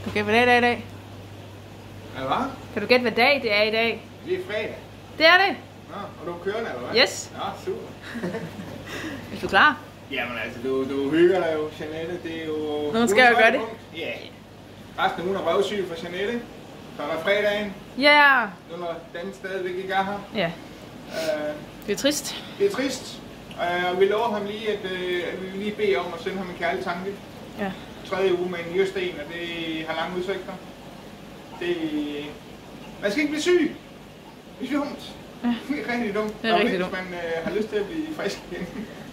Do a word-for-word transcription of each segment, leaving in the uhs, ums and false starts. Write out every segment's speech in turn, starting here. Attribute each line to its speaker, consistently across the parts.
Speaker 1: du gætte, hvad dag det er i dag?
Speaker 2: Er hvad?
Speaker 1: Kan du gætte, hvad dag det er i dag?
Speaker 2: Det er fredag.
Speaker 1: Det er det.
Speaker 2: Nå, og du er kørende, eller hvad?
Speaker 1: Yes.
Speaker 2: Ja, super.
Speaker 1: Er du klar?
Speaker 2: Jamen altså, du, du hygger dig jo, Jeanette. Det er jo...
Speaker 1: Nogen skal jo gøre det.
Speaker 2: Ja. Yeah. Resten af ugen er røvsyg for Jeanette. Så er der fredagen.
Speaker 1: Ja. Yeah.
Speaker 2: Nu når den stadigvæk ikke er her.
Speaker 1: Ja.
Speaker 2: Uh,
Speaker 1: det er trist.
Speaker 2: Det er trist. Og uh, vi lover ham lige, at, uh, at vi vil lige bede om at sende ham en kærlig tanke.
Speaker 1: Ja.
Speaker 2: Tredje uge med en nyresten, og det har lange udsigter. Det... Man skal ikke blive syg. Det er dumt.
Speaker 1: Ja.
Speaker 2: Det er rigtig dumt.
Speaker 1: Det er rigtig dumt.
Speaker 2: Hvis man uh, har lyst til at blive frisk igen.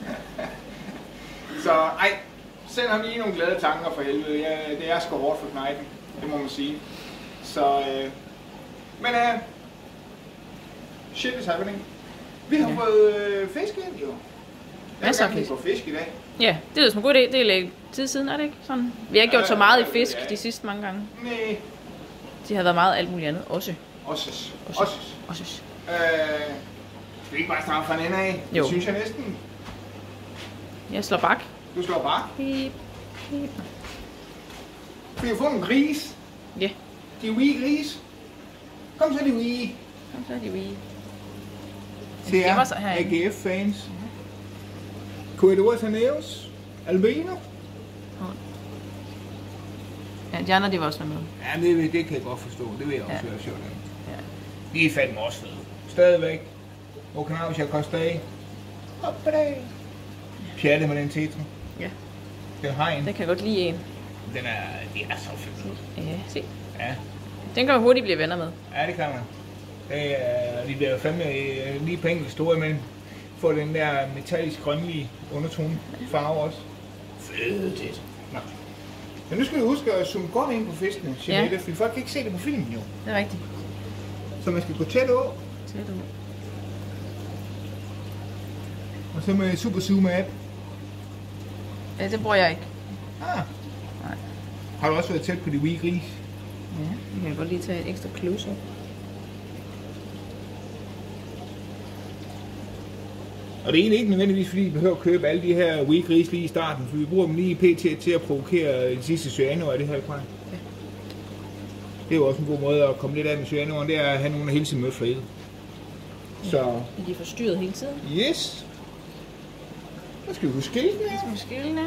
Speaker 2: Så ej, send ham lige nogle glade tanker for helvede. Ja, det er sgu hårdt for knejten. Det må man sige. Så, øh, men øh, shit is happening. Vi har ja. fået øh, fisk ind, jo.
Speaker 1: Masser af fisk.
Speaker 2: Jeg fisk i dag.
Speaker 1: Ja, det er jo som en god idé. Det er lidt tid siden, er det ikke? Sådan. Vi har ikke gjort så meget i fisk de sidste mange gange.
Speaker 2: Nej.
Speaker 1: De har været meget alt muligt andet. Også.
Speaker 2: Også.
Speaker 1: Også. Også.
Speaker 2: Øh, skal vi ikke bare starte fra en ende af?
Speaker 1: Jo.
Speaker 2: Det synes jeg næsten.
Speaker 1: Jeg slår bak.
Speaker 2: Du slår bak?
Speaker 1: Pip. Pip.
Speaker 2: Vi har fået en gris.
Speaker 1: Ja. Yeah.
Speaker 2: De wee gris. Kom så de wee.
Speaker 1: Kom så de wee.
Speaker 2: Se her, A G F-fans. Mm-hmm. Corridor Taneos. Albino.
Speaker 1: Ja, de andre, de var også med.
Speaker 2: Ja, det, det kan jeg godt forstå. Det vil jeg også
Speaker 1: ja.
Speaker 2: være sjovt.
Speaker 1: Ja.
Speaker 2: De er fandme også fede. Stadigvæk. Okanausha Kostag. Op på dag. Pjatte med den tetra.
Speaker 1: Ja.
Speaker 2: Den har en.
Speaker 1: Den kan godt lide en.
Speaker 2: Den er, de er så fed.
Speaker 1: Ja, se.
Speaker 2: Ja.
Speaker 1: Den kan man hurtigt blive venner med.
Speaker 2: Ja, det kan man. Det er, de bliver fandme lige på enkelt store imellem. Får den der metallisk grønlige undertone farve også. Fede tetra. Nå. Men nu skal vi huske at zoome godt ind på fiskene, Jeanette, ja. Fordi folk kan ikke se det på filmen jo.
Speaker 1: Det er rigtigt.
Speaker 2: Så man skal gå tæt over.
Speaker 1: Tæt over.
Speaker 2: Og så med super zoom app.
Speaker 1: Ja, det bruger jeg ikke.
Speaker 2: Ah.
Speaker 1: Nej.
Speaker 2: Har du også været tæt på de wee gris?
Speaker 1: Ja, vi kan godt lige tage et ekstra close-up.
Speaker 2: Og det er egentlig ikke nødvendigvis, fordi vi behøver at købe alle de her wee gris lige i starten, for vi bruger dem lige i pt. Til at provokere de sidste cyanoer af det her kvar. Ja. Det er jo også en god måde at komme lidt af med cyanoeren, det er at have nogle af hele sin mødflade. Så...
Speaker 1: Ja, de er forstyrret hele tiden.
Speaker 2: Yes! Så skal vi huske skillene.
Speaker 1: Så skal vi huske skillene.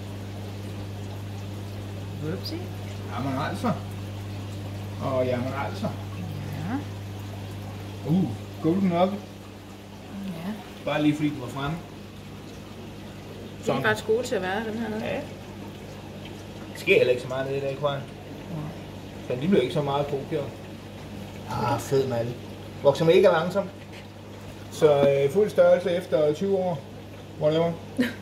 Speaker 1: Upsi.
Speaker 2: Jamen altså. Og jamen altså.
Speaker 1: Ja.
Speaker 2: Uh, golden op.
Speaker 1: Ja.
Speaker 2: Bare lige fordi du var fremme.
Speaker 1: De er faktisk gode til at være, den her nede.
Speaker 2: Ja. Det sker heller ikke så meget nede i dag, Kvajen. Så de bliver ikke så meget provokeret. Ah, fed malle. Vokser mega langsomt. Så øh, fuld størrelse efter tyve år. Whatever.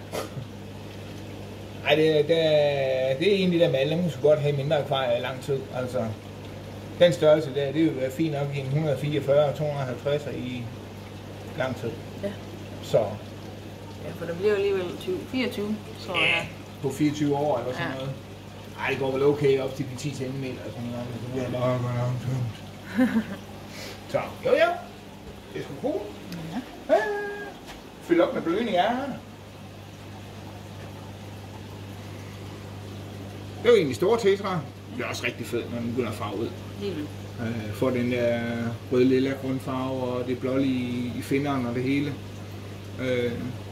Speaker 2: Ej, det, det, det er egentlig der malle, man skulle godt have mindre akvarier i lang tid. Altså, den størrelse der, det vil være fint nok i en et hundrede og fireogfyrre til to hundrede og halvtreds i lang tid.
Speaker 1: Ja.
Speaker 2: Så.
Speaker 1: Ja, for der bliver jo alligevel fireogtyve, tror jeg.
Speaker 2: Ja, på fireogtyve år eller sådan ja. Noget. Ej, det går vel okay op til de ti centimeter og sådan noget. Det bliver bare godt langsomt. Så, jo jo. Det er sgu cool. Ja. Ja. Fyld op med blødning af her. Det er jo egentlig store tetra. Det er også rigtig fedt, når den begynder at farve ud.
Speaker 1: Lige vil.
Speaker 2: Øh, får den der rød-lilla grundfarve og det blålige i, i finderen og det hele. Øh.
Speaker 1: Jeg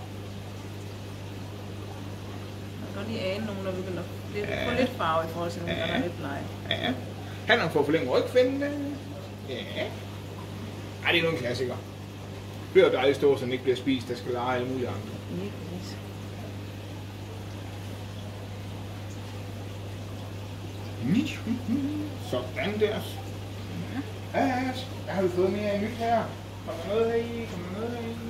Speaker 1: kan godt lige ane nogen, der begynder at få ja. Lidt farve i forhold til, at den ja. Er lidt blege.
Speaker 2: Ja. Han har fået forlænget rygfinde. Ja. Ej, det er nogle klassikere. Det bliver dejligt stå, så den ikke bliver spist. Der skal lege alle mulige andre.
Speaker 1: Lige præcis.
Speaker 2: Sådan der. Ja, ja, ja. Der har vi fået mere nyt her. Kommer noget her i? Kommer noget her i?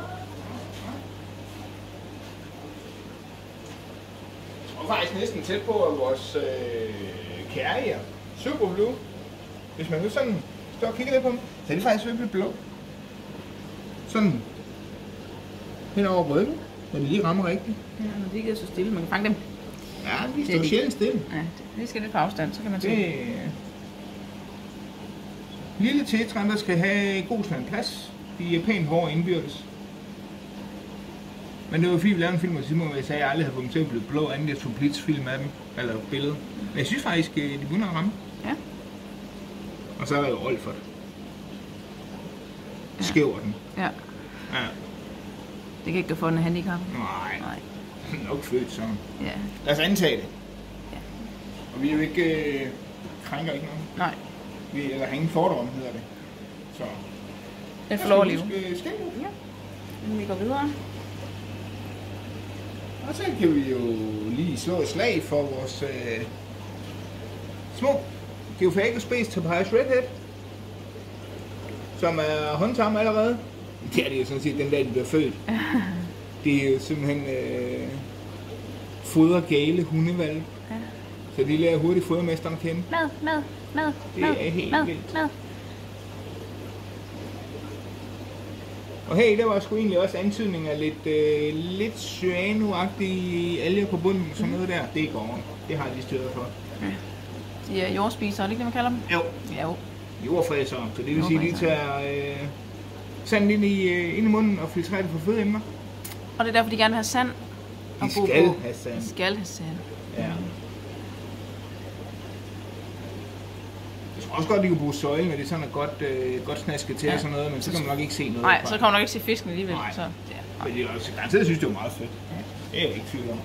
Speaker 2: Jeg tror faktisk næsten tæt på vores øh, kærger. Super blue. Hvis man nu sådan står og kigger lidt på dem, så er det faktisk virkelig blå. Sådan hen over rødden, når de lige rammer rigtigt.
Speaker 1: Ja, når de ikke er så stille, man kan fange dem.
Speaker 2: Ja, de står sjældent stille.
Speaker 1: Ja, det skal lidt på afstand, så kan man se.
Speaker 2: Det... Lille tetran, der skal have god stand plads. De er pænt hårde indbyrdes. Men det var fordi vi lavede en film, og Simon, hvor jeg sagde, at jeg aldrig havde fået dem til at blive blå, anden jeg tog blitzfilm af dem, eller billede. Men jeg synes faktisk, de begynder at ramme.
Speaker 1: Ja.
Speaker 2: Og så er der jo Olfert. Ja. Skæver den.
Speaker 1: Ja.
Speaker 2: Ja.
Speaker 1: Det kan ikke gå for en handicap.
Speaker 2: Nej.
Speaker 1: Nej.
Speaker 2: Nok født sådan.
Speaker 1: Ja.
Speaker 2: Lad os antage det.
Speaker 1: Ja.
Speaker 2: Og vi er jo ikke øh, krænker ikke noget.
Speaker 1: Nej.
Speaker 2: Vi, eller har ingen fordom, hedder det. Så.
Speaker 1: Den får lov at leve.
Speaker 2: Skal
Speaker 1: ja. Vi går videre.
Speaker 2: Og så kan vi jo lige slå et slag for vores øh, små Geophagus Space Tobias Redhead, som er håndtam allerede. Det er det jo sådan set den dag, de bliver født. Det er jo simpelthen øh, fodergale hundevalg. Ja. Så de lærer hurtigt fodermesteren at kende.
Speaker 1: Mad, mad, mad,
Speaker 2: det
Speaker 1: mad,
Speaker 2: er helt
Speaker 1: mad,
Speaker 2: vildt.
Speaker 1: Mad.
Speaker 2: Og hey, der var sgu egentlig også antydning af lidt, øh, lidt cyanoagtige alger på bunden, sådan noget der. Det går. Det har de styret for.
Speaker 1: Ja. De er jordspisere, er det ikke det, man kalder dem?
Speaker 2: Jo.
Speaker 1: Ja, jo.
Speaker 2: Jordfræsere, så det vil sige, at de tager øh, sand ind i, øh, ind i munden og filtrerer det for fødeemner.
Speaker 1: Og det er derfor, de gerne vil have sand.
Speaker 2: De skal på. have sand.
Speaker 1: De skal have sand.
Speaker 2: Ja. Jeg tror også godt, de kan bruge søjle, når det sådan er godt, øh, godt snasket til ja. og sådan noget, men så kan man nok ikke se noget.
Speaker 1: Nej, så kan man nok ikke se fisken alligevel.
Speaker 2: Nej.
Speaker 1: Så, ja.
Speaker 2: Men det er også garanteret, synes det er meget fedt. Ja. Det er jeg ikke tvivl om.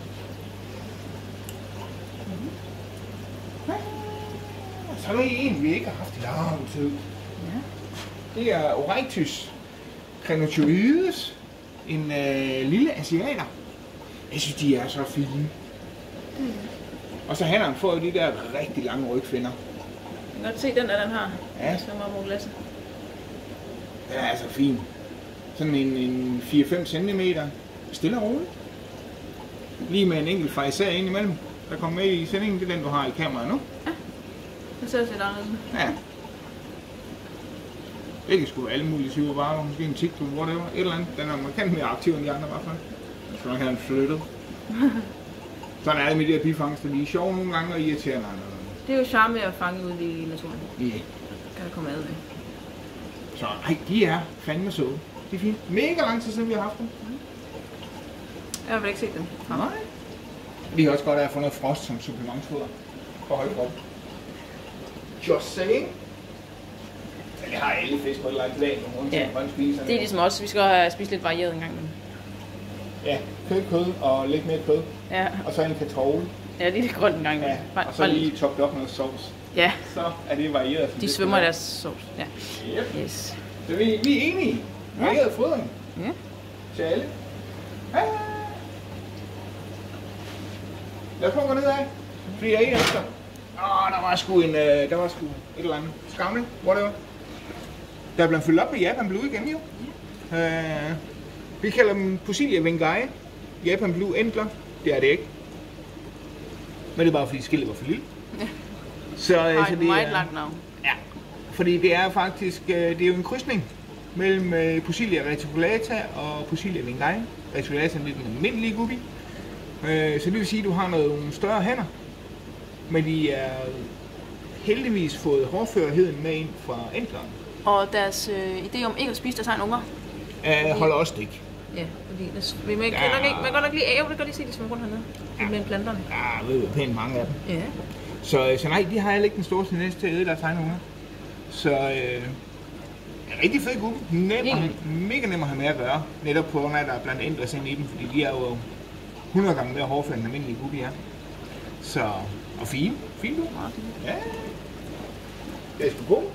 Speaker 2: Så er der en, vi ikke har haft i lang tid. Ja. Det er Oreichthys crenochoides, en øh, lille asiater. Jeg synes, de er så fine. Mm. Og så han får jo de der rigtig lange rygfinder.
Speaker 1: Jeg kan godt se den, der den har.
Speaker 2: Ja.
Speaker 1: Så må jeg glasset.
Speaker 2: Den er altså fin. Sådan en, en fire til fem centimeter. Stille og roligt. Lige med en enkelt fejser ind imellem. Der kommer med i sendingen. Det er den, du har i kameraet nu.
Speaker 1: Ja. Den ser lidt anderledes.
Speaker 2: Ja. Det kan sgu alle mulige syge varer. Måske en TikTok, whatever. Et eller andet. Den er markant mere aktiv end de andre i hvert fald. Så man kan have den flyttet. Sådan er det med de her bifangster. De er sjove nogle gange og irriterende andre.
Speaker 1: Det er jo charme at fange ud i naturen.
Speaker 2: Ja. Yeah.
Speaker 1: Kan der komme ad ved.
Speaker 2: Så ej, de er fandme søde. De er fine. Mega lang tid siden vi har haft dem.
Speaker 1: Mm. Jeg har vel ikke set dem.
Speaker 2: Nej. Vi har også godt af at få noget frost som supplementsfoder. For højt op. Just saying. Det har alle fisk på et eller andet lag.
Speaker 1: Ja. Det er ligesom også. Vi skal have spist lidt varieret en gang. Men...
Speaker 2: Ja, kød, kød og lidt mere kød.
Speaker 1: Ja.
Speaker 2: Og så en kartoffel.
Speaker 1: Ja, det er lidt grønt en gang.
Speaker 2: Ja, og så lige toppet op med sauce.
Speaker 1: Ja.
Speaker 2: Så er det varieret.
Speaker 1: De svømmer i deres sauce. Ja.
Speaker 2: Yep.
Speaker 1: Yes.
Speaker 2: Så vi, vi er enige. Varieret ja. fodring.
Speaker 1: Ja.
Speaker 2: Til alle. Ja. Lad os prøve at gå nedad. Fordi jeg er en efter. Åh, der var sgu en, uh, der var sgu et eller andet skavning, whatever. Der er blevet fyldt op med Japan Blue igen, jo. Ja. Uh, vi kalder dem Posilia vengai. Japan Blue Entler. Det er det ikke. Men det er bare fordi skillet var for lille.
Speaker 1: Ja.
Speaker 2: Så, uh, så det
Speaker 1: meget langt navn.
Speaker 2: Ja. Fordi det er faktisk, uh, det er jo en krydsning mellem uh, Posilia reticulata og Posilia vengai. Reticulata er lidt en almindelig guppy. Uh, så det vil sige, at du har nogle større hænder. Men de er heldigvis fået hårdførigheden med ind fra entleren.
Speaker 1: Og deres øh, idé om ikke at spise deres egen unger?
Speaker 2: Uh, holder også stik.
Speaker 1: Ja, fordi vi må ikke, ja. nok ikke, man kan godt nok lige æve, det kan lige se, de svømmer rundt hernede. Ja. Mellem planterne.
Speaker 2: Ja, ved du, pænt mange af dem.
Speaker 1: Ja.
Speaker 2: Så, så nej, de har heller ikke den store tendens til at æde deres egne unger. Så øh, rigtig fed gruppe. Nem, ja. Mega nem at have med at gøre. Netop på grund af, at der er blandt ændres ind i dem, fordi de er jo hundrede gange mere hårdfærd end almindelige gruppe er. Så, og fine. Fine du. Ja. Det er sgu god.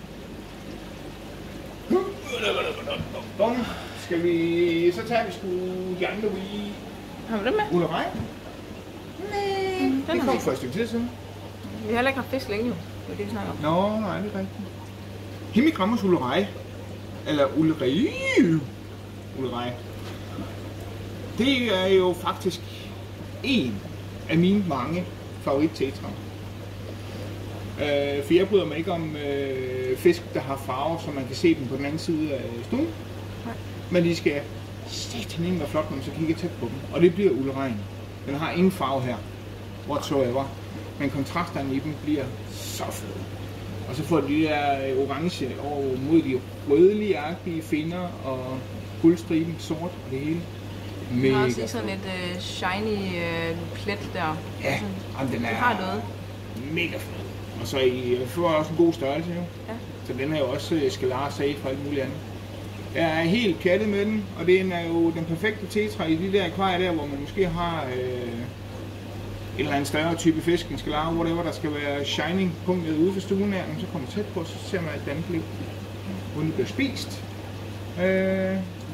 Speaker 2: Skal vi, så tager vi sgu de andre ude.
Speaker 1: Har vi det med?
Speaker 2: Ullerej? Nej, mm, det kom for et stykke tid siden.
Speaker 1: Vi har heller ikke haft fisk længe jo, det er det vi snakker om.
Speaker 2: Nå, nej, det er rigtigt. Hemigrammus ullerej. Eller ullerej. Ullerej. Det er jo faktisk en af mine mange favorit-tetraer. Øh, for jeg bryder mig ikke om øh, fisk, der har farver, så man kan se dem på den anden side af stuen. Nej. Men de skal sætte ind og flot, når man så kigger tæt på dem. Og det bliver ullerejen. Den har ingen farve her, whatsoever. Men kontrasterne i dem bliver så fede. Og så får de de der orange over mod de rødlige-agtige finner og guldstriben, sort og det hele. Mega
Speaker 1: Den har også
Speaker 2: fed.
Speaker 1: sådan et uh, shiny uh, plet der.
Speaker 2: Ja,
Speaker 1: Sådan,
Speaker 2: jamen, den er
Speaker 1: den har noget.
Speaker 2: mega fed. Og så i, får også en god størrelse jo.
Speaker 1: Ja.
Speaker 2: Så den er jo også Scalar safe og alt muligt andet. Jeg er helt pjattet med den, og det er jo den perfekte tetra i de der akvarier der, hvor man måske har øh, et eller andet større type fisk, en Scalar, whatever, der skal være shining-punktet ude for stuen her. Når man så kommer tæt på, så ser man alt andet liv, hvor den bliver spist. Øh,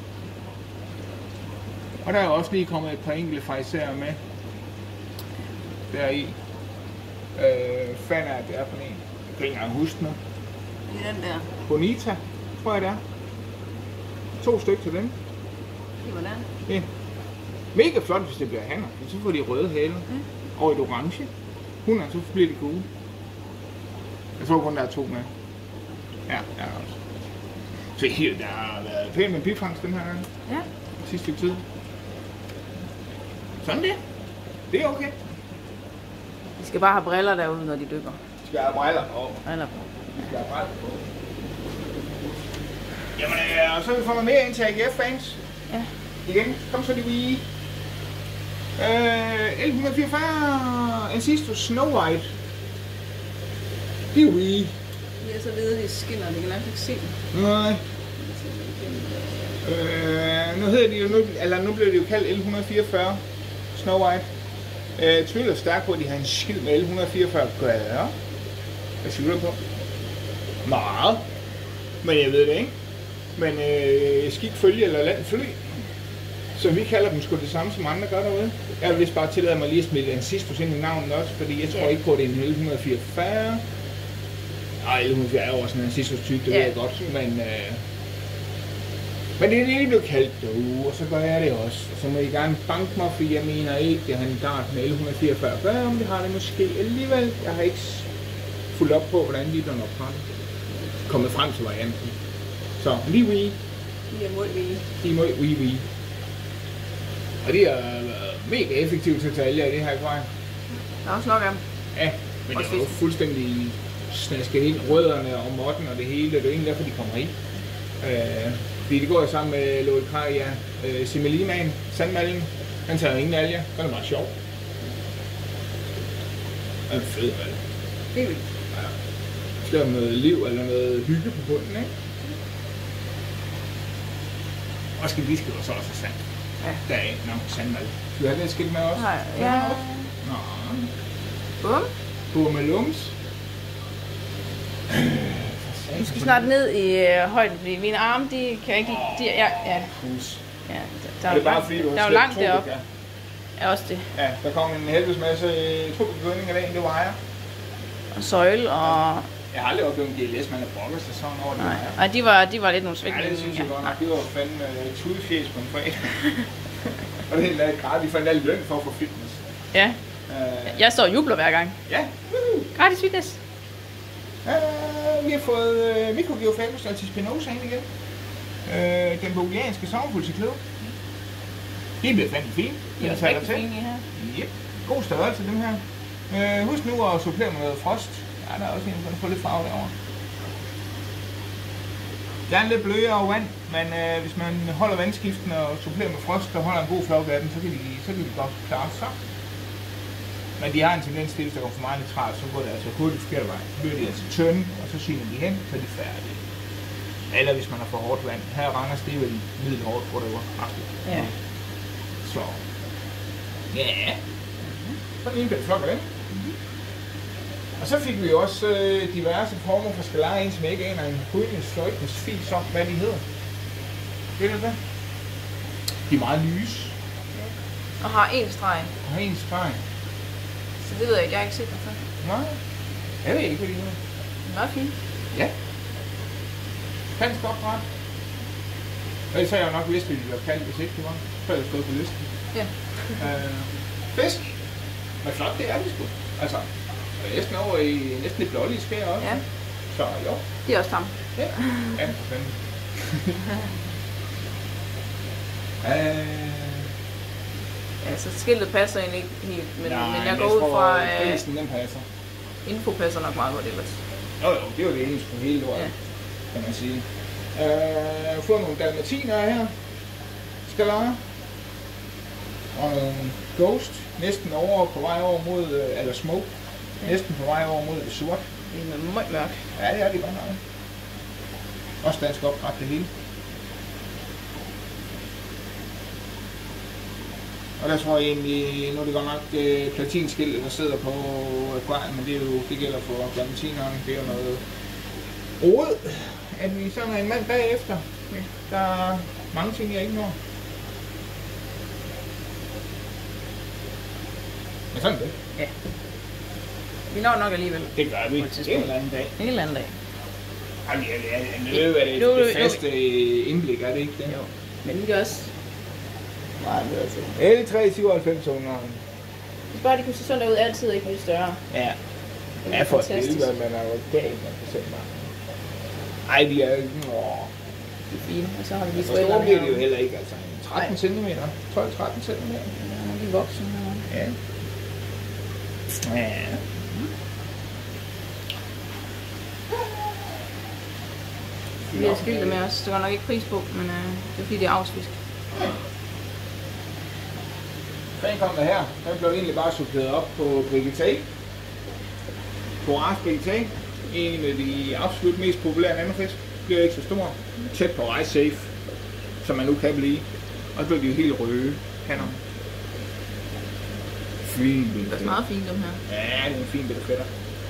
Speaker 2: og der er også lige kommet et par enkelte fraiserer med deri. Øh, fan af, det er for en. Jeg kan ikke engang huske nu.
Speaker 1: Det er den der.
Speaker 2: Bonita, tror jeg det er. To stykker til dem.
Speaker 1: Det var der.
Speaker 2: Ja. Mega flot, hvis det bliver hanner. Så får de røde hale. Mm. Og et orange. hundrede, så bliver de gode. Jeg tror kun, der er to med. Ja, der er også. Så helt, der har været pænt med bifangst den her gang.
Speaker 1: Ja.
Speaker 2: Sidste stykke tid. Sådan det. Det er okay.
Speaker 1: De skal bare have briller derude, når de dykker.
Speaker 2: De skal have briller på.
Speaker 1: Briller på.
Speaker 2: De skal have briller på. Jamen, øh, og så vil vi få noget mere ind til A G F-fans.
Speaker 1: Ja.
Speaker 2: Igen, kom så de Wii. Øh, L et hundrede fireogfyrre, Ancestral Snow White. Det er Wii.
Speaker 1: De er så hvide, de skinner, de kan nok ikke se dem.
Speaker 2: Nej. Øh, nu hedder de jo nu, eller nu blev det jo kaldt L et hundrede fireogfyrre Snow White. Jeg øh, tvivler stærkt på, at de har en skilt med L et hundrede fireogfyrre at gøre. Hvad siger du på? Meget. Men jeg ved det ikke. Men øh, skik følge eller land fly. Så vi kalder dem sgu det samme som andre gør derude. Jeg vil vist bare tillade mig lige at smide en sidste procent i navnet også, fordi jeg tror
Speaker 1: ja.
Speaker 2: ikke på, at det er en L et hundrede fireogfyrre. Nej, L et hundrede fireogfyrre er jo også en sidste type, det ja. ved jeg godt. Men, øh, men det er det, de blev kaldt derude, og så gør jeg det også. Og så må I gerne banke mig, for jeg mener ikke, at jeg har en dart med L et hundrede fireogfyrre at gøre, men det har det måske alligevel. Jeg har ikke fulgt op på, hvordan de er nok kommet frem til varianten. Så lige Wii.
Speaker 1: De er mod Wii.
Speaker 2: De er mod Wii Wii. Og det er uh, mega effektivt til at tage alle af det her akvarie.
Speaker 1: Der er også nok af dem.
Speaker 2: Ja, men det er jo fuldstændig snasket ind, rødderne og måtten og det hele. Det er jo egentlig derfor, de kommer i. Uh, fordi det går jo sammen med Loikaria, uh, Simeliman, sandmaljen. Han tager ingen alger. Det er meget sjov. Det er fed, vel?
Speaker 1: Det er vildt.
Speaker 2: Ja. Skal der noget liv eller noget hygge på bunden, ikke? Og skal vi skal også have sand.
Speaker 1: Ja.
Speaker 2: Der er ikke nok sandmad. Skal du have det skilt med også?
Speaker 1: Nej, ja.
Speaker 2: Nå.
Speaker 1: Bum.
Speaker 2: Bummelums.
Speaker 1: Du skal snart ned i øh, højden, fordi mine arme, de kan ikke... De, ja, ja.
Speaker 2: Hus.
Speaker 1: Ja, der, der,
Speaker 2: er det bare fordi, du
Speaker 1: der er
Speaker 2: har
Speaker 1: jo langt
Speaker 2: slet
Speaker 1: deroppe.
Speaker 2: tropika?
Speaker 1: Ja, også det.
Speaker 2: Ja, der kom en helvedes masse trupbegødning af dagen, det var jeg.
Speaker 1: Og søjle og...
Speaker 2: Jeg har aldrig oplevet en G L S, man er brokker sig sådan over det.
Speaker 1: Nej, nej de, var, de var lidt nogle
Speaker 2: Ja,
Speaker 1: svækninger.
Speaker 2: det synes jeg godt nok. Det var fandme uh, tudefjæs på en fredag. Og det er helt ladet gratis. De fandt alle løn for at få fitness.
Speaker 1: Ja.
Speaker 2: Uh,
Speaker 1: Jeg står og jubler hver gang.
Speaker 2: ja.
Speaker 1: Gratis fitness.
Speaker 2: Uh, vi har fået uh, Microgeophagus altispinosa ind igen. Uh, den bolianske sommerfuglsekløv. De bliver fandme fine.
Speaker 1: De er også rigtig fine i her.
Speaker 2: Yep. God størrelse dem her. Uh, husk nu at supplere med noget frost. Ja, der er også en, der kan få lidt farve derovre. Gerne lidt blødere vand, men øh, hvis man holder vandskiften og supplerer med frost og holder en god flok af den, så kan de, så kan de godt klare sig. Men de har en tendens til, hvis der går for meget nitrat, så går det altså hurtigt forkert vej. Så bliver de altså tynde, og så siner de hen, så er de færdige. Eller hvis man har for hårdt vand. Her Randers, det er vel middelhårdt, hvor det var kraftigt.
Speaker 1: Ja.
Speaker 2: Så. Ja. Så er en flok af den. Og så fik vi også øh, diverse former for skalarer, en som jeg ikke aner en hudens fløjtens fis om, hvad de hedder. Ved du det? De er meget lyse.
Speaker 1: Og har en streg.
Speaker 2: Og har en streg.
Speaker 1: Så det ved jeg ikke, jeg har ikke set dem før.
Speaker 2: Nej, jeg ved ikke, hvad de hedder.
Speaker 1: De er meget fine.
Speaker 2: Ja. Dansk opdræt. Ellers har jeg jo nok vidst, at de var kaldt, hvis ikke det var. Så havde jeg stået på listen.
Speaker 1: Ja.
Speaker 2: øh, fisk. Men flot, det er det sgu. Altså. Næsten over i næsten et blålige skær også.
Speaker 1: Ja.
Speaker 2: Så jo.
Speaker 1: De er også tamme.
Speaker 2: Ja. Ja, for fanden. øh...
Speaker 1: Ja, så skiltet passer egentlig ikke helt, men,
Speaker 2: Nej,
Speaker 1: men jeg går ud fra...
Speaker 2: at prisen, den passer.
Speaker 1: Info passer nok meget godt ellers.
Speaker 2: Jo jo, det er jo det eneste på hele lortet, ja. Kan man sige. Øh, jeg har fået nogle dalmatiner her. Skalarer. Og nogle Ghost, næsten over på vej over mod, øh, eller Smoke, ja. Næsten på vej over mod det sort.
Speaker 1: Det er meget mørkt.
Speaker 2: Ja, det er det godt nok. Også dansk opret det hele. Og der tror jeg egentlig, nu er det godt nok øh, platinskiltet, der sidder på akvariet, men det, er jo, det gælder for platinerne. Det er jo noget råd, at vi sådan er en mand bagefter. Ja. Der er mange ting, jeg ikke når. Men sådan det.
Speaker 1: Ja. Vi når nok alligevel.
Speaker 2: Det gør vi. En eller anden dag.
Speaker 1: En eller anden dag.
Speaker 2: Jamen, jeg, jeg, jeg løber det, det, det faste indblik, er det ikke det?
Speaker 1: Jo. Men vi kan også meget bedre til.
Speaker 2: L tre syvoghalvfems hundrede.
Speaker 1: Hvis bare de kunne se sådan ud, altid ikke blive større.
Speaker 2: Ja. Ja, for at det hvad man er jo galt, man kan se mig. Ej, de er jo ikke...
Speaker 1: Det er fint, og så har vi lige
Speaker 2: forældrene her. Så bliver det jo heller ikke, altså tretten centimeter. tolv til tretten centimeter.
Speaker 1: Ja, de er voksne her.
Speaker 2: Ja. Ja.
Speaker 1: Vi har skiltet med os. Det var nok ikke pris på, men øh, det er fordi, det er avlsfisk.
Speaker 2: Fanden kom der her. Den blev egentlig bare suppleret op på Brigitay. Corace Brigitay. En af de absolut mest populære nanofisk. Bliver ikke så stor. Tæt på Ice Safe, som man nu kan blive. Og så blev de jo helt røde hanner. Fint.
Speaker 1: Det er meget fint, dem her.
Speaker 2: Ja, det er en fin bitte fætter.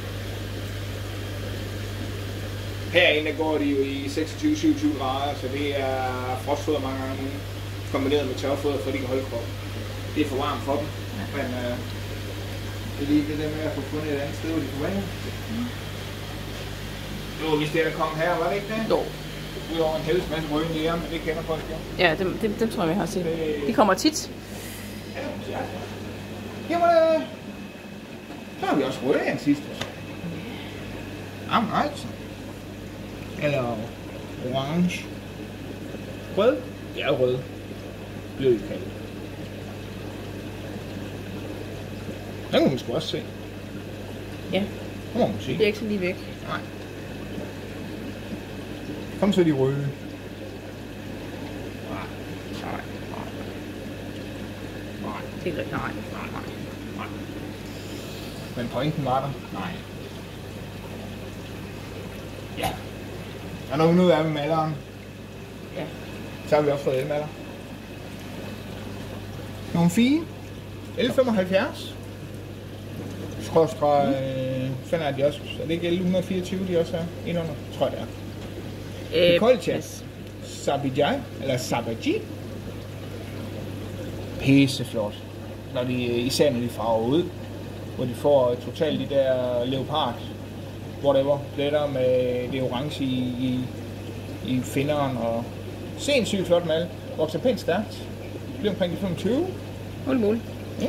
Speaker 2: Herinde går de jo i seksogtyve til syvogtyve grader, så det er frostfoder mange gange om ugen, kombineret med tørfoder, for de kan holde kroppen. Det er for varmt for dem, ja. Men øh, det er lige det der med at få fundet et andet sted, hvor de kan være. Mm. Jo, hvis det er der kom her, var det ikke det?
Speaker 1: Jo.
Speaker 2: Udover en helvedes masse røde nære, men det kender folk jo.
Speaker 1: Ja, dem, dem, dem tror jeg, vi har set. De kommer tit.
Speaker 2: Ja. Jamen, øh, så har vi også røde end sidst. Jamen, altså. Eller orange. Rød? Ja, rød. Blev ikke kaldt. Den kan man sgu også se.
Speaker 1: Ja.
Speaker 2: Det må man se.
Speaker 1: Det er ikke så lige væk.
Speaker 2: Nej. Kom så de røde. Nej.
Speaker 1: Nej. Nej. Det er ikke nej. Nej. Nej. Nej.
Speaker 2: Men pointen var der. Nej. Ja. Og når vi nu er med maleren,
Speaker 1: ja. Så
Speaker 2: har vi også fået elmaler. Nogle fine. L femoghalvfjerds. Skråstrej, øh, finder de også. Er det ikke L et hundrede og fireogtyve, de også er indunder? Tror jeg det er. Øh, Kolcha. Sabijai, eller Sabaji. Pisseflot. Når de, især når de farver ud, hvor de får totalt de der leopard, whatever, pletter med det orange i, i, i finderen, og sindssygt flot mal. Vokser pænt stærkt. Bliver omkring de femogtyve.
Speaker 1: Mål, mål.
Speaker 2: Ja.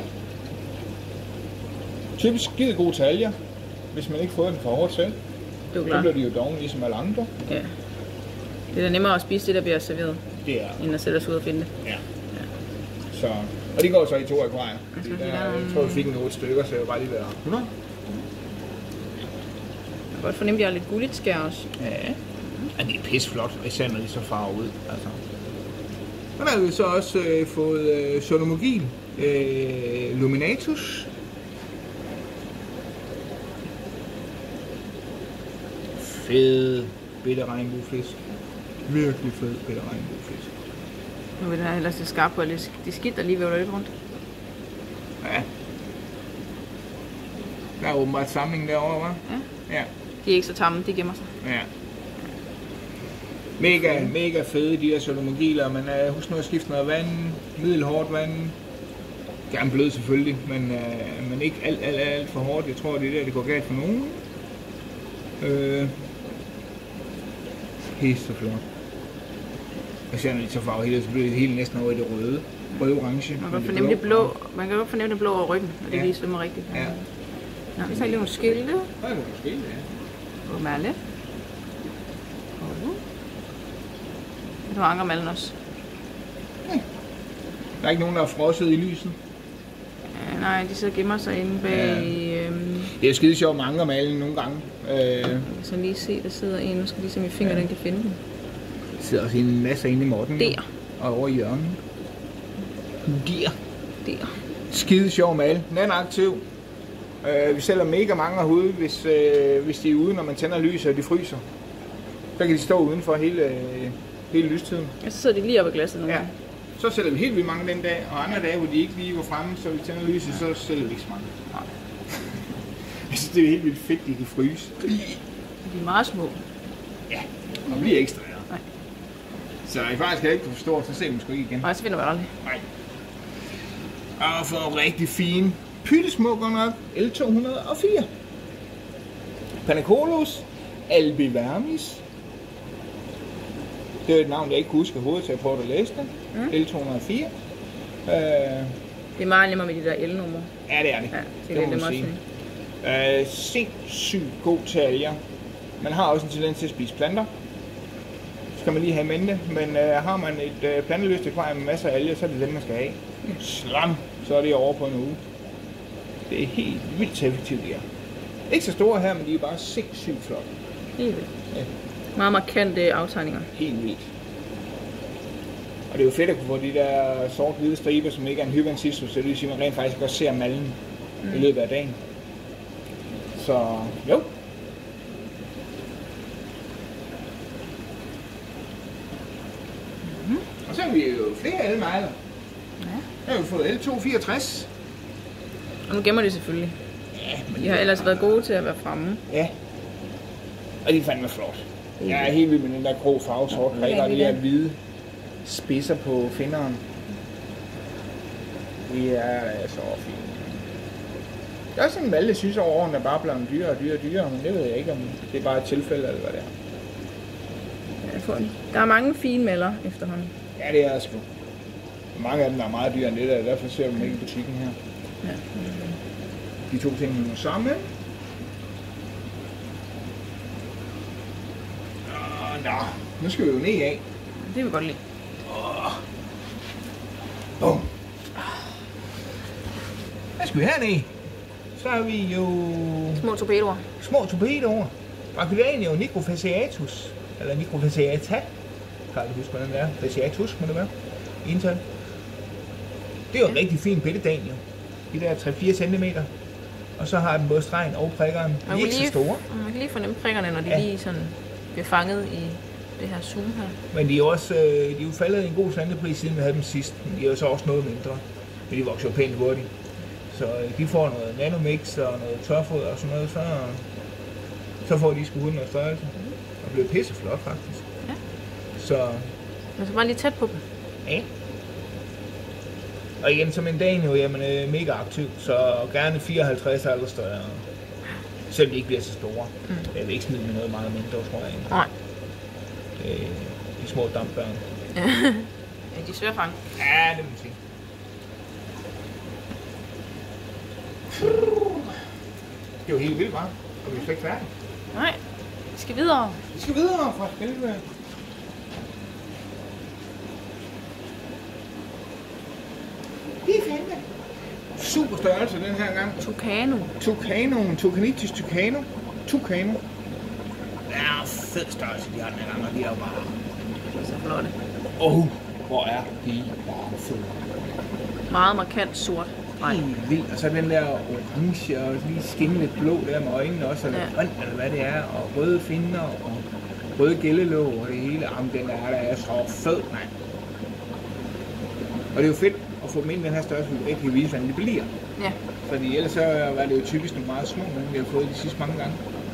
Speaker 2: Typisk skide gode til alger, hvis man ikke får den for hårdt selv.
Speaker 1: Det er klart.
Speaker 2: Så bliver de jo dogne ligesom alle andre.
Speaker 1: Ja. Det er da nemmere at spise det, der bliver serveret,
Speaker 2: det er.
Speaker 1: end at sætte os ud og finde det.
Speaker 2: Ja. Ja. Så, og de går så i to akvarier. Altså, der, jeg tror, vi fik en otte stykker, så jeg vil bare lige være hundrede.
Speaker 1: Jeg kan godt fornemme, at de har lidt gulligt skær også.
Speaker 2: Ja. Ja, det er pisseflot, især når de så farver ud. Altså. Så har vi så også øh, fået øh, Sonomogil, øh, Luminatus. Fed bitte regnbuefisk. Virkelig fed bitte regnbuefisk.
Speaker 1: Nu vil den ellers se skarp på, at de skidt lige vævler lidt rundt.
Speaker 2: Ja. Der er åbenbart samling derovre, hva'?
Speaker 1: Ja.
Speaker 2: Ja.
Speaker 1: De er ikke så tamme, de gemmer sig.
Speaker 2: Ja. Mega, mega fede, de her Solomogiler, men uh, husk nu at skifte noget vand, middelhårdt vand. Gerne blød selvfølgelig, men, uh, men ikke alt, alt, alt for hårdt. Jeg tror, det er der, det går galt for nogen. Øh, helt så flot. Og så når de så farver hele, så bliver det hele næsten over i det røde. Røde-orange.
Speaker 1: Man kan fornemme det blå. Man kan godt fornemme det blå over ryggen, og det ja. Lige svømmer rigtigt.
Speaker 2: Ja.
Speaker 1: Nå, vi tager lige nogle skilte.
Speaker 2: Der er nogle skilte, ja.
Speaker 1: Og malle. Du har ankermallen også.
Speaker 2: Ja. Der er ikke nogen, der er frosset i lyset?
Speaker 1: Ja, nej, de så gemmer sig inde bag... Ja. Øhm...
Speaker 2: Det er jo skide sjovt med ankermallen nogle gange. Øh...
Speaker 1: Så lige se, der sidder en. Nu skal lige se, om min finger ja. Den kan finde den.
Speaker 2: Der sidder også en masse inde i Morten.
Speaker 1: Der.
Speaker 2: Og over i hjørnet. Der.
Speaker 1: Der.
Speaker 2: Skide sjov male. Nataktiv. Øh, vi sælger mega mange herude, hvis, øh, hvis de er ude, når man tænder lys, og de fryser. Så kan de stå udenfor hele, øh, hele lystiden.
Speaker 1: Ja, så sidder de lige oppe i glasset nu.
Speaker 2: Ja. Så sælger vi helt vildt mange den dag, og andre dage, hvor de ikke lige var fremme, så vi tænder lyset, så sælger vi ikke så mange. Nej. Jeg synes, det er helt vildt fedt, de kan fryse.
Speaker 1: De er meget små.
Speaker 2: Ja, og bliver ikke større.
Speaker 1: Nej.
Speaker 2: Så I faktisk kan ikke forstå, så ser vi sgu ikke igen.
Speaker 1: Nej, så finder vi aldrig.
Speaker 2: Nej. Og for rigtig fine, pyttesmå godt nok, L to hundrede og fire. Panacolos, Albivermis. Det er et navn, jeg ikke kunne huske hovedet til at prøve at læse det. Mm. L to hundrede og fire. Øh,
Speaker 1: det er meget nemmere med de der el-numre.
Speaker 2: Ja, det er det.
Speaker 1: Ja, det,
Speaker 2: det
Speaker 1: er
Speaker 2: må
Speaker 1: det
Speaker 2: man sige. Øh, sindssygt god til alger. Man har også en tendens til at spise planter. Skal man lige have i mente. Men øh, har man et øh, planteløst akvarium med masser af alger, så er det dem, man skal have. Slam, så er det over på en uge. Det er helt vildt effektivt, de er. Ikke så store her, men de er bare sindssygt flotte.
Speaker 1: Helt vildt.
Speaker 2: Ja.
Speaker 1: Meget markante aftegninger.
Speaker 2: Helt vildt. Og det er jo fedt at kunne få de der sort-hvide striber, som ikke er en hyperensistus, så det vil sige, at man rent faktisk også ser mallen mm. i løbet af dagen. Så jo. Mm. Og så har vi jo flere elmejler. Ja. Der har vi fået L to fireogtres.
Speaker 1: Og nu gemmer de selvfølgelig.
Speaker 2: Ja, men
Speaker 1: de har ellers været gode til at være fremme.
Speaker 2: Ja. Og de er fandme flot. Jeg er helt vild med den der grå farve, sort prikker og de der hvide spidser på finderen. De er så fine. Der er sådan en valg, jeg synes over årene er bare blevet dyrere og dyrere og dyrere, men det ved jeg ikke, om det er bare et tilfælde eller hvad det er.
Speaker 1: Ja, der er mange fine melder efterhånden.
Speaker 2: Ja, det er der sgu. Mange af dem er meget dyre end det der, derfor ser vi dem ikke i butikken her.
Speaker 1: Ja.
Speaker 2: De to ting hænger sammen. Nå, nu skal vi jo ned af.
Speaker 1: Det vil vi godt lide.
Speaker 2: Bum. Hvad skal vi hernede? Så har vi jo...
Speaker 1: Små torpedoer.
Speaker 2: Små torpedoer. Brachiolianio nigrofasciatus. Eller nigrofasciata. Kan jeg huske, hvordan det er. Fasciatus, må det være. Indtal. Det er jo en ja. rigtig fin bittedan, jo. De der tre til fire centimeter. Og så har den både stregen og prikkeren. De er ikke så store.
Speaker 1: Man kan lige fornemme prikkerne, når de ja. lige sådan bliver fanget i det her zoom her.
Speaker 2: Men de er også øh, de er jo faldet i en god slantepris, siden vi havde dem sidst. De er jo så også noget mindre. Men de vokser jo pænt hurtigt. Så øh, de får noget nanomix og noget tørfoder og sådan noget, så, så får de sgu noget størrelse. Og bliver pisseflot faktisk.
Speaker 1: Ja.
Speaker 2: Så...
Speaker 1: Man skal bare lige tæt på dem.
Speaker 2: Ja. Og igen, som en dag nu, jamen øh, mega aktiv, så gerne fireoghalvtreds eller større. Selvom de ikke bliver så store. Mm. Jeg vil ikke smide med noget meget mindre, tror jeg.
Speaker 1: Nej.
Speaker 2: Øh, de små dampbørn.
Speaker 1: Ja, de er svære fange.
Speaker 2: Ja, det må man sige. Det er jo helt vildt, hva'? Og vi er slet ikke færdige.
Speaker 1: Nej, vi skal videre.
Speaker 2: Vi skal videre fra helvede. Det er fandme. Super størrelse den her gang.
Speaker 1: Tucano.
Speaker 2: Tucano. Tucanitis tucano. Tucano. Ja, fed størrelse, de har den her gang, og de er jo bare...
Speaker 1: Det er så flotte.
Speaker 2: Åh, oh, hvor er de bare fede.
Speaker 1: Meget markant sort.
Speaker 2: Helt vildt. Og så den der orange og lige skinnende blå der med øjnene også, eller ja. grøn, eller hvad det er, og røde finner og røde gældelåg og det hele. Jamen, den der, der er så fed, mand. Og det er jo fedt at få dem ind i den her størrelse, vi ikke kan vise, hvordan de bliver.
Speaker 1: Ja.
Speaker 2: Fordi ellers så var det jo typisk nogle meget små, men vi har fået de sidste mange gange.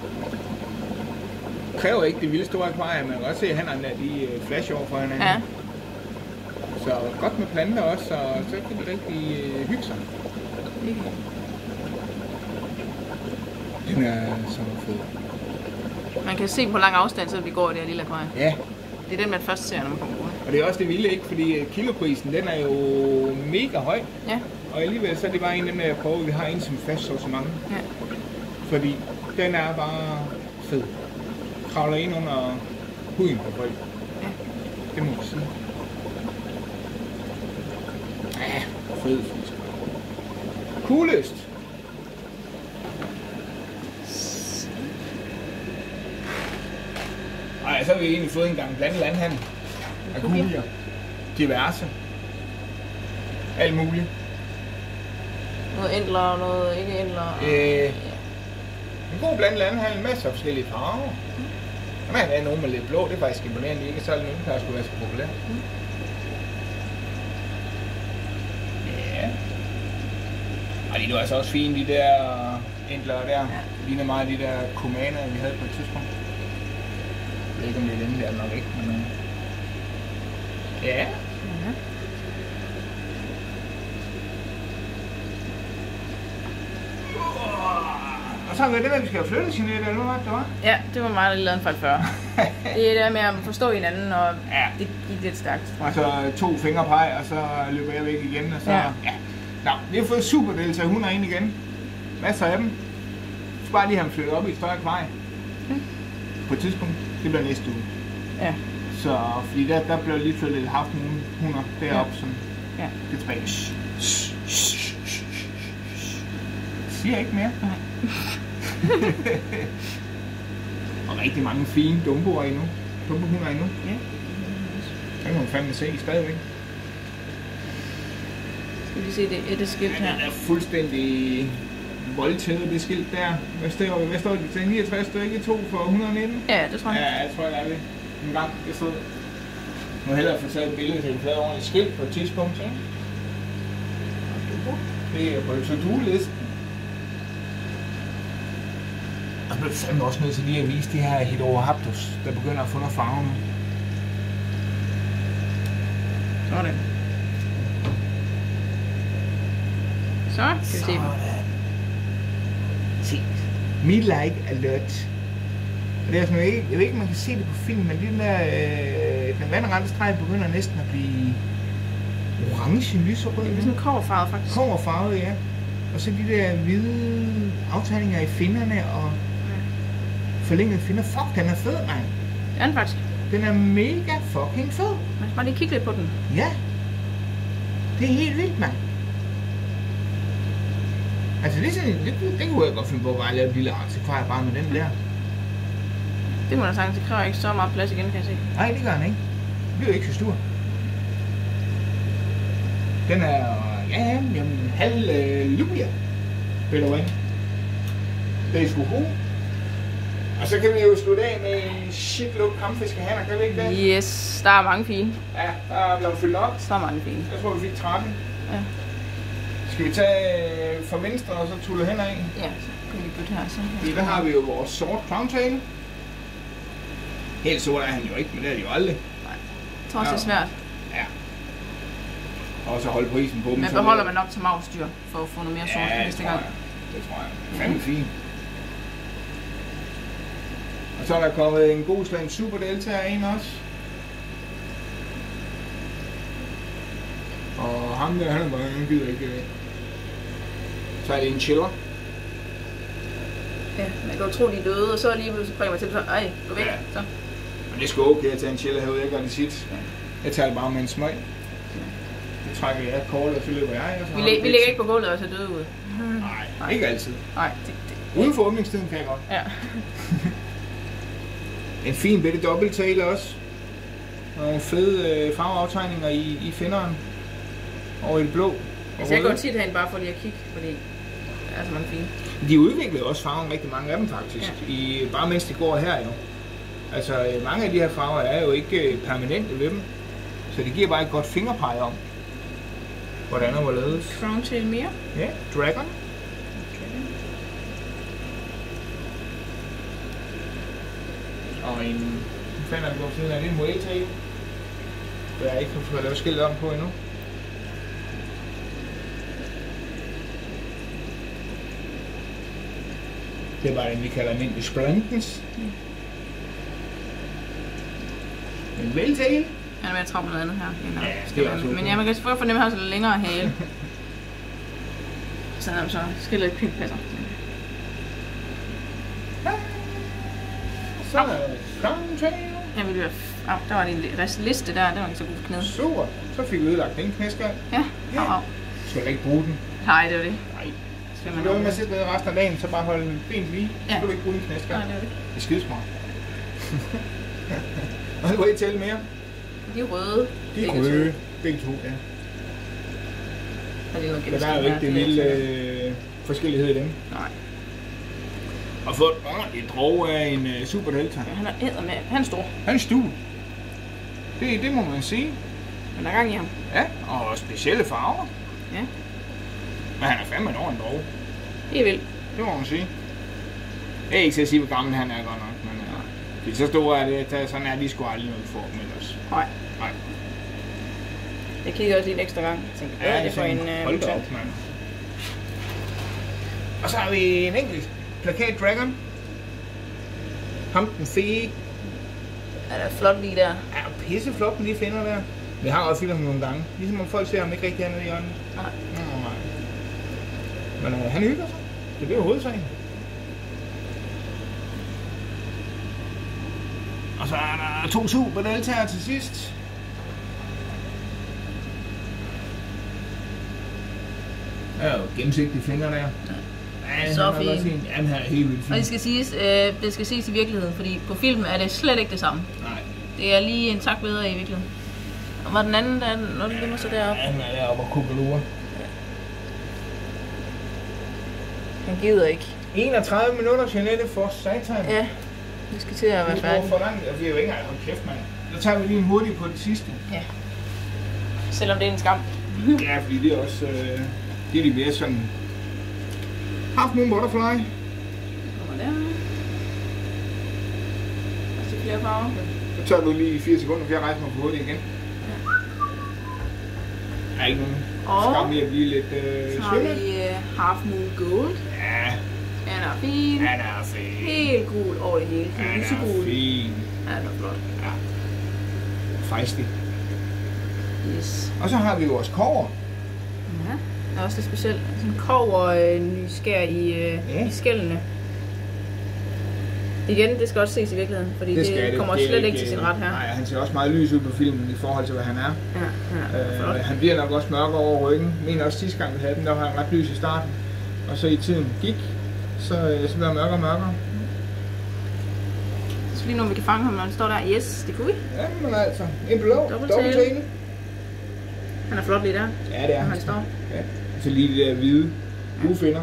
Speaker 2: Det kræver ikke det vilde store akvarier, man kan også se, at hænderne er de flash over for hinanden.
Speaker 1: Ja.
Speaker 2: Så godt med planter også, og så kan de rigtig øh, hygge sig.
Speaker 1: Okay.
Speaker 2: Den er så fed.
Speaker 1: Man kan se på lang afstand, så vi går i det her lille akvarium.
Speaker 2: Ja.
Speaker 1: Det er den, man først ser, når man kommer ud.
Speaker 2: Og det er også det vilde, ikke? Fordi kiloprisen, den er jo mega høj.
Speaker 1: Ja.
Speaker 2: Og alligevel så er det bare en af dem, jeg prøver. Vi har en som fast sortiment.
Speaker 1: Ja.
Speaker 2: Fordi den er bare fed. Kravler ind under huden på folk.
Speaker 1: Ja.
Speaker 2: Det må man sige. Ja, fed fisk. Coolest. Ej, så har vi egentlig fået en gang blandet landhandel. Akulier. Diverse. Alt muligt.
Speaker 1: Noget endler og noget ikke endler.
Speaker 2: Øh, ja. En god blandt andet har en masse forskellige farver. Mm. Men der er nogen med lidt blå, det er faktisk imponerende. De ikke er så nogen, der skulle være så populære. Mm. Ja. Og de er altså også fine, de der endler der. Ja. Det ligner meget de der kumaner, vi havde på et tidspunkt. Jeg ved ikke, om det er dem der nok ikke, men... Ja. Mm-hmm. Og så har vi det med, at vi skal have flyttet sin lidt, eller hvad det var?
Speaker 1: Ja, det var meget, der lige lavede en fejl før. Det er det med at forstå hinanden, og ja. Det gik lidt stærkt.
Speaker 2: Og så to fingerpeg, og så løber jeg væk igen, og så... Ja. Ja. Nå, vi har fået super deltager, hun er ind igen. Masser af dem. Så bare lige have dem flyttet op i et større akvarie. Mm. På et tidspunkt. Det bliver næste uge. Ja. Så, fordi der, der blev lige flyttet haft nogle hunder deroppe, ja. Som... Ja. Det er tilbage. Shh, shh, shh, shh, shh. Siger ikke mere. Nej. Og rigtig mange fine dumboer endnu. Dumbohunder endnu. Ja. Der kan man fandme se stadigvæk.
Speaker 1: Skal vi se det et skilt her?
Speaker 2: Ja, det er fuldstændig voldtaget det skilt der. Hvad står det? Hvad står det? Det er niogtres stykker, to for et hundrede og nitten?
Speaker 1: Ja, det tror jeg.
Speaker 2: Ja, jeg tror, det er det. En gang, det stod. Nu må hellere få taget et billede til et flad ordentligt skilt på et tidspunkt, så. Det er på to-do-listen. Og så bliver fandme også nødt til lige at vise de her Heterorhabdus, der begynder at få noget farve nu.
Speaker 1: Sådan. Så skal vi se dem.
Speaker 2: Se. Me like alert. Og det er sådan, jeg, ikke, jeg ved ikke, om man kan se det på film, men den der øh, den vandrette streg begynder næsten at blive orange, lyserød.
Speaker 1: Det er sådan kobberfarvet faktisk.
Speaker 2: Kobberfarvet, ja. Og så de der hvide aftegninger i finnerne og forlængede finner. Fuck, den er fed, mand.
Speaker 1: Det er den faktisk.
Speaker 2: Den er mega fucking fed.
Speaker 1: Man skal bare lige kigge lidt på den.
Speaker 2: Ja. Det er helt vildt, mand. Altså, det, er sådan, det, det kunne jeg godt finde på, at bare lave et lille antikvarie bare med den der.
Speaker 1: Det må da sagtens, det kræver ikke så meget plads igen, kan jeg se.
Speaker 2: Nej, det gør den ikke. Det bliver ikke så stor. Den er, ja, jamen, halleluja. Ved du hvad? Det er sgu god. Og så kan vi jo slutte af med en shitload kampfiskehanner, kan vi ikke det?
Speaker 1: Yes, der er mange fine.
Speaker 2: Ja, der er blevet fyldt op.
Speaker 1: Så mange fine.
Speaker 2: Jeg tror, vi fik tretten.
Speaker 1: Ja.
Speaker 2: Skal vi tage for venstre og så tulle hen af?
Speaker 1: Ja, så kan vi bytte her. Så
Speaker 2: fordi der har vi jo vores sort crowntail. Helt sort er han jo ikke, men det er det jo aldrig.
Speaker 1: Nej, jeg tror også, det er svært.
Speaker 2: Ja. Og så holde prisen på dem.
Speaker 1: Men beholder man nok til magsdyr for at få noget mere sort
Speaker 2: ja,
Speaker 1: næste gang?
Speaker 2: Det tror jeg. Fandme fint. Og så er der kommet en god slag super deltager ind også. Og ham der, han er bare, han gider ikke. Så er det en chiller.
Speaker 1: Ja, man kan jo tro, de er døde, og så alligevel så bringer man til, så ej, gå væk. Ja. Så.
Speaker 2: Men det er sgu okay at tage en chiller herude, jeg gør det sit. Ja. Jeg tager det bare med en smøg. Ja. Så trækker jeg kortet, og så løber jeg. Og så
Speaker 1: vi, læ- vi ligger ikke på gulvet og ser døde ud.
Speaker 2: Nej, Nej, ikke altid.
Speaker 1: Nej, det, det.
Speaker 2: Uden for åbningstiden kan jeg godt.
Speaker 1: Ja.
Speaker 2: En fin bitte dobbelttail også. Nogle fede øh, farveaftegninger i, i finderen. Og i det blå.
Speaker 1: Altså jeg går tit herinde bare for lige at kigge, fordi det er så mange fine.
Speaker 2: De udviklede også farven, rigtig mange af dem faktisk. Ja. I, bare mens de går her jo. Altså mange af de her farver er jo ikke permanente ved dem. Så det giver bare et godt fingerpege om, hvordan og hvorledes.
Speaker 1: Crowntail mere?
Speaker 2: Ja, dragon. Og en... Hvad fanden er det gået siden af? Det er en whale-tail. Det er ikke fået lavet skilt om på endnu. Det er bare den, vi kalder almindelig splankens. Mm. En whale-tail.
Speaker 1: Han er med at trappe noget andet her.
Speaker 2: Ja, det er også
Speaker 1: men ja, man kan selvfølgelig fornemme, at han har så lidt længere hale. Så han så skiller ikke pink passer.
Speaker 2: Så er der crowntail.
Speaker 1: Jeg ville Au, der var din liste der, den var ikke så god knæd.
Speaker 2: Super, så fik vi ødelagt den knæskal.
Speaker 1: Ja, ja. Au, au.
Speaker 2: Skal du ikke bruge den?
Speaker 1: Nej, det var det.
Speaker 2: Nej. Skal man gøre med at sidde nede resten af dagen, så bare holde benet lige. Så
Speaker 1: ja.
Speaker 2: skal du ikke bruge din knæskal.
Speaker 1: Nej, det var det.
Speaker 2: Det er skidesmart. Og så må I tælle mere.
Speaker 1: De er røde.
Speaker 2: De er røde. Begge to, ja. Men der er jo ikke det lille øh, forskellighed i dem.
Speaker 1: Nej.
Speaker 2: Og fået en ordentlig drog af en uh, Super Delta.
Speaker 1: Ja, han er æder med. Han er stor.
Speaker 2: Han er stor. Det, det må man sige.
Speaker 1: Men der er gang i ham.
Speaker 2: Ja, og specielle farver.
Speaker 1: Ja.
Speaker 2: Men han er fandme en ordentlig drog.
Speaker 1: Det er vildt.
Speaker 2: Det må man sige. Jeg er ikke til at sige, hvor gammel han er godt nok, men uh, det så store er det, at sådan er de sgu aldrig noget for med os.
Speaker 1: Nej.
Speaker 2: Nej.
Speaker 1: Jeg kigger også lige en ekstra gang. Jeg tænker, hvad
Speaker 2: Ja,
Speaker 1: er det for en uh,
Speaker 2: hold da op, mand. Og så har vi en enkelt plakat Dragon. Ham den fede.
Speaker 1: Ja, det er flot lige der.
Speaker 2: Ja, pisseflot, den lige finder der. Vi har også filmet nogle gange. Ligesom om folk ser ham ikke rigtig hernede i hjørnet.
Speaker 1: Nej.
Speaker 2: Nå, nej. Men øh, han hygger sig. Det er jo hovedsagen. Og så er der to Super Deltaer til sidst. Der er jo gennemsigtige fingre der. Ja,
Speaker 1: så fint.
Speaker 2: Jamen, her er helt vildt fint.
Speaker 1: Og det skal siges, øh, det skal ses i virkeligheden, fordi på filmen er det slet ikke det samme.
Speaker 2: Nej.
Speaker 1: Det er lige en tak bedre i virkeligheden. Og var den anden, der, når den gemmer sig deroppe?
Speaker 2: Ja, han er deroppe og kugelure.
Speaker 1: Han gider ikke.
Speaker 2: enogtredive minutter, Jeanette, for satan.
Speaker 1: Ja, vi skal til at være færdige.
Speaker 2: For langt, og vi er jo ikke engang holdt kæft, mand. Så tager vi lige en hurtig på det sidste.
Speaker 1: Ja. Selvom det er en skam.
Speaker 2: Ja, fordi det er også, øh, det er de mere sådan Half Moon Butterfly.
Speaker 1: Kommer der. Og så flere farver.
Speaker 2: Så tager du lige fire sekunder, for jeg rejser mig på hurtigt igen. Ja. Der er ikke nogen skam i at blive lidt øh,
Speaker 1: så har vi uh, Half Moon Gold.
Speaker 2: Ja.
Speaker 1: Den er fin.
Speaker 2: Den er fin.
Speaker 1: Helt gul over det hele.
Speaker 2: Den er fin.
Speaker 1: Ja, den er flot.
Speaker 2: Ja. Fejstig.
Speaker 1: Yes.
Speaker 2: Og så har vi vores kobber.
Speaker 1: Ja, det er også lidt specielt. Sådan en kobber øh, nyskær i, øh,
Speaker 2: ja.
Speaker 1: i skældene. Igen, det skal også ses i virkeligheden, fordi
Speaker 2: det,
Speaker 1: det, det kommer det slet ikke, ikke til sin ret her.
Speaker 2: Nej, han ser også meget lys ud på filmen i forhold til, hvad han er.
Speaker 1: Ja, ja,
Speaker 2: øh, han bliver nok også mørkere over ryggen. Jeg mener også sidste gang, vi havde den, der var han ret lys i starten. Og så i tiden gik, så, øh, så bliver han mørkere og mørkere.
Speaker 1: Så lige nu, vi kan fange ham, når han står der. Yes, det kunne vi.
Speaker 2: Ja, men altså, en blå,
Speaker 1: dobbelttale. Han er flot lige der.
Speaker 2: Ja, det er
Speaker 1: han. han står.
Speaker 2: Ja, så lige de der hvide gode finder.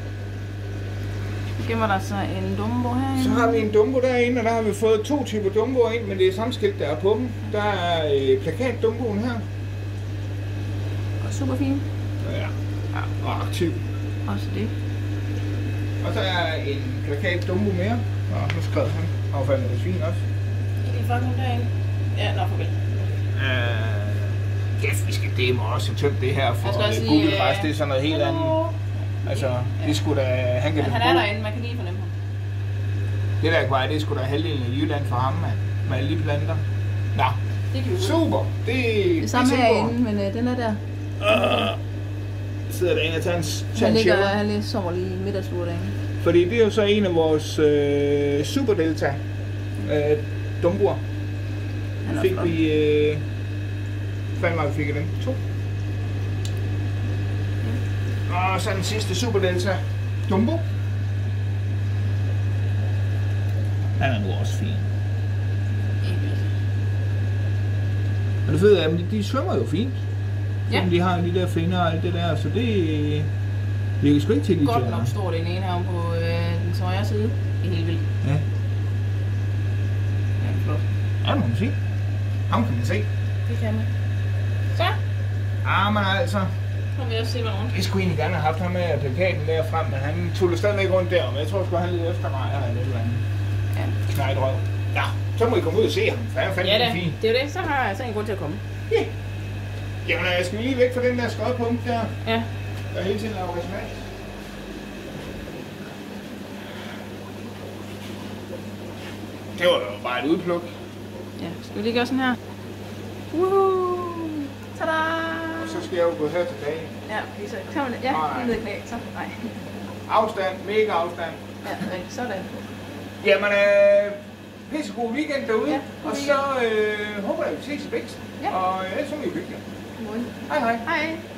Speaker 1: Så gemmer der sig en Dumbo herinde.
Speaker 2: Så har vi en Dumbo derinde, og der har vi fået to typer Dumboer ind, men det er samme skilt, der er på dem. Der er øh, plakat Dumboen her.
Speaker 1: Og super fin.
Speaker 2: Ja, ja. Og aktiv.
Speaker 1: Også det.
Speaker 2: Og så er en plakat Dumbo mere. Og nu skrev han. Og fandt det svin også.
Speaker 1: I kan fange ham derinde. Ja, nå farvel.
Speaker 2: Øh, kæft, vi skal demo også tømme det her for Google Græs. Det er sådan noget helt andet. Altså, det skulle da... Han, kan
Speaker 1: han er derinde, man kan lige fornemme ham.
Speaker 2: Det der kvej, det skulle da halvdelen af Jylland for ham, man. Med alle de planter. Nå,
Speaker 1: det kan
Speaker 2: super. Det,
Speaker 1: det er samme herinde, men øh, den er der.
Speaker 2: Uh, sidder derinde og tager en
Speaker 1: Han ligger, han lige sover lige i middagslur derinde.
Speaker 2: Fordi det er jo så en af vores øh, Super Delta øh, Dumboer. Fik flot. vi... Øh, fandme vi fik af dem. To. Ja. Og så den sidste Super Delta Dumbo. Den er nu også fin. Og det fede er, at de, de svømmer jo fint. Ja. De har de der finder og alt det der, så det virker sgu ikke til, de
Speaker 1: godt til, nok står den ene her på øh, den højre side. Det er helt vildt.
Speaker 2: Ja.
Speaker 1: Ja, flot.
Speaker 2: Ja, det må man sige. Ham kan man se.
Speaker 1: Det kan man. Så.
Speaker 2: Ah, men altså.
Speaker 1: Så vil jeg også se, hvad rundt.
Speaker 2: Jeg skulle egentlig gerne have haft ham med plakaten der frem, men han tuller stadigvæk rundt der, men jeg tror sgu, han lidt efter mig eller et eller andet.
Speaker 1: Ja.
Speaker 2: Knejtrøv. Ja, så må I komme ud og se ham, for han er fandme
Speaker 1: ja,
Speaker 2: fint.
Speaker 1: Det er jo det, så har jeg altså en grund til at komme.
Speaker 2: Ja. Yeah. Jamen, jeg skal lige væk fra den der skodpunkt der.
Speaker 1: Ja.
Speaker 2: Der hele tiden laver resumat. Det var jo bare et udpluk.
Speaker 1: Ja, skal vi lige gøre sådan her? Woohoo! Tada!
Speaker 2: Og så skal jeg jo gå her tilbage.
Speaker 1: Ja, okay, så kommer det. Ja, lige ned i knæ. Så, nej.
Speaker 2: Afstand, mega afstand.
Speaker 1: Ja, rigtigt. Sådan.
Speaker 2: Jamen, øh, pissegod weekend derude.
Speaker 1: Ja,
Speaker 2: og så øh, håber jeg, at vi ses i Bækst. Ja. Og ellers så må I hygge jer.
Speaker 1: Godmorgen.
Speaker 2: Hej hej.
Speaker 1: Hej.